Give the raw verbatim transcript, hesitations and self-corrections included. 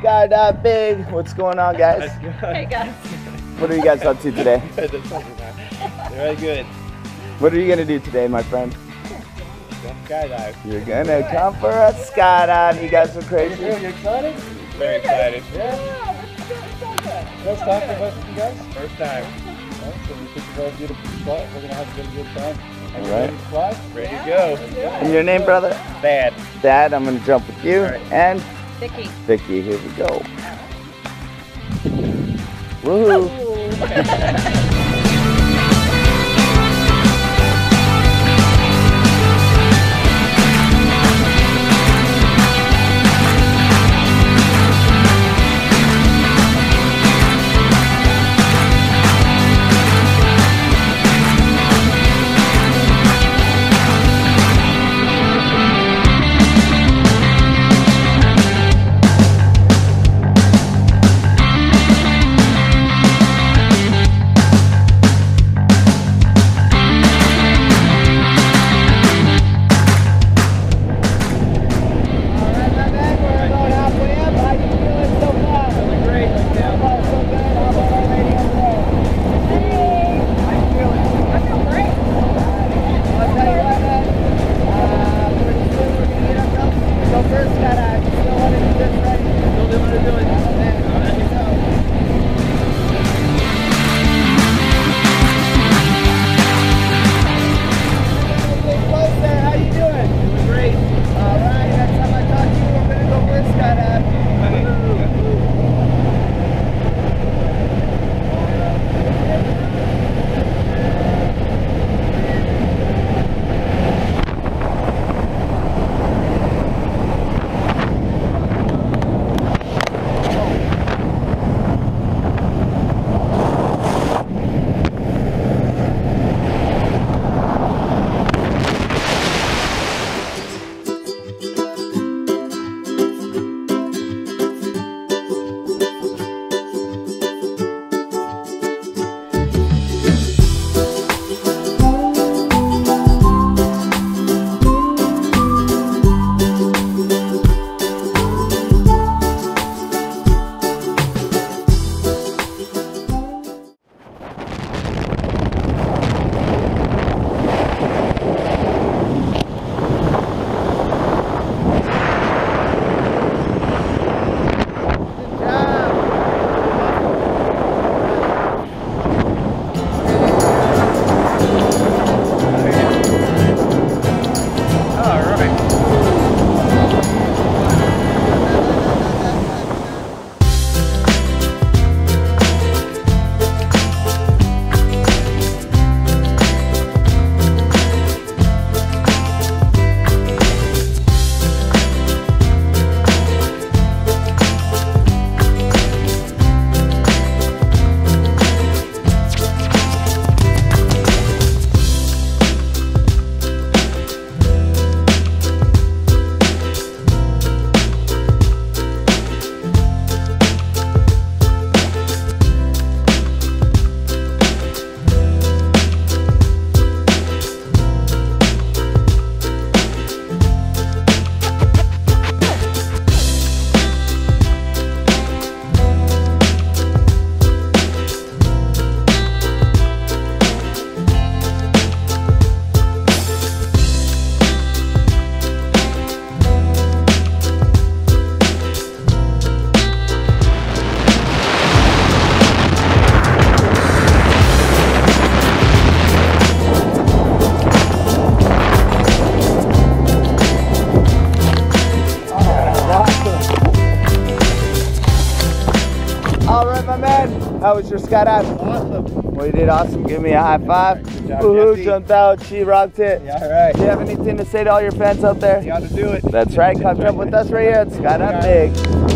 Skydive B I G. What's going on, guys? Hey guys. What are you guys up to today? Very good. What are you gonna do today, my friend? Skydive. You're gonna come for a skydive. You guys are crazy. You excited? Very excited. Yeah. First time for both of you guys? First time. Right, so we picked a very beautiful spot. We're gonna have a good, good time. Are you ready to fly? Ready to go. And your name, brother? Thad. Thad, I'm gonna jump with you. Right. And Vicky. Vicky, here we go. Woohoo! How was your skydive? Awesome. Well, you did awesome. Give me a high five. Good job, Woohoo, Jesse. jumped out. She rocked it. Yeah, all right. Do you have anything to say to all your fans out there? You got to do it. That's right. Come jump with us right here at Skydive B I G.